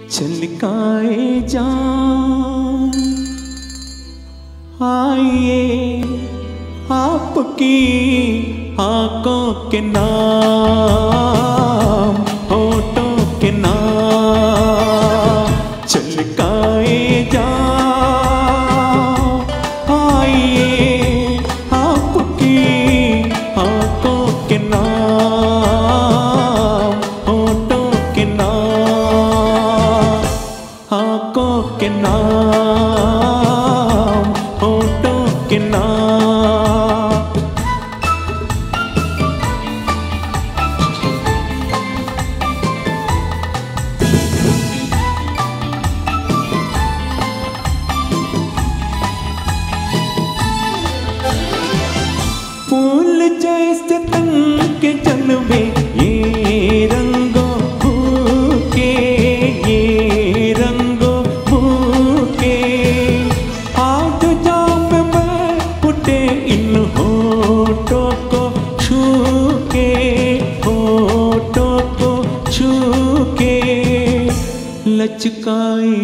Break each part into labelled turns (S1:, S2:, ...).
S1: छलकाए जान आइए आपकी आंखों के नाम होठों के नाम छलकाए जान आइए आपकी आंखों के नाम होठों के नाम आंखों के नाम होठों के नाम। फूल जैसे तन के जलवे ये रंगों भूखे ये रंगों भूखे आज जाम में उठे इन होठों को छू के होठों को छू के लचकाए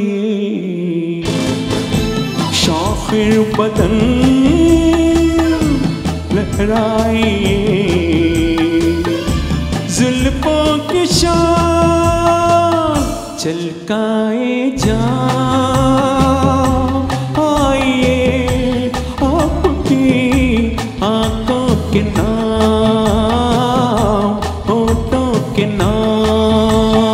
S1: शाफिर बदन लहराए जुल्फों की शान छलकाए जान आइए आपकी आंखों के नाम होठों के नाम।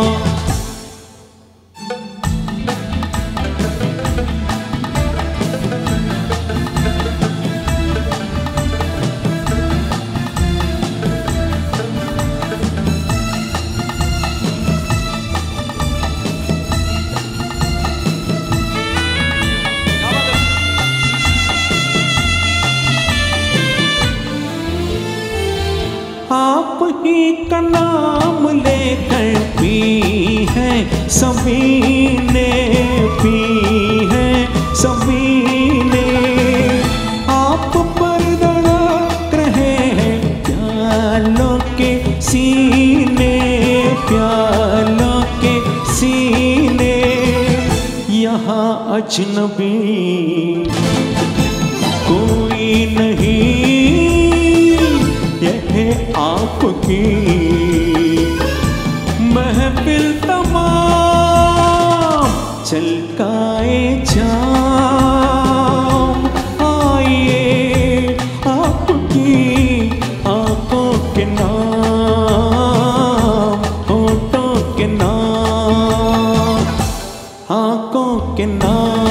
S1: आप ही का नाम लेकर पी है सभी ने पी है सभी ने आप पर धड़क रहे हैं प्यालों के सीने प्यालों के सीने यहाँ अजनबी कोई नहीं यह आपकी महफिल तमाम छलकाए जाम आइए आपकी आंखों के नाम होठों के नाम आंखों के नाम।